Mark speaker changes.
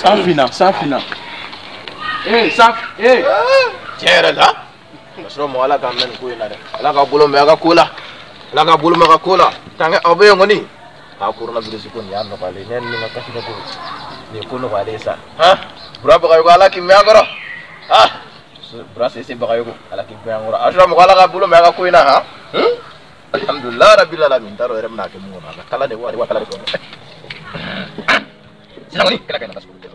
Speaker 1: Safina.
Speaker 2: Chere la. Masro mo ala kamen ko ina de. Ala ka bulo me aga kula. Tanga obe ngoni. Aku na bisu kun ya no kale nen ni ngakasi ko. Ni kuno kale sa. Ha? Berapa kayo ala ki me agoro? Ha? Berasa isi bakayo ala ki me agoro. Asra mo ala ka bulo me aga ko ina ha? Alhamdulillah rabbil alamin. Taro erem na ke mo na. Kala de wa kala ko. Sina ngoni kala kana tas ko.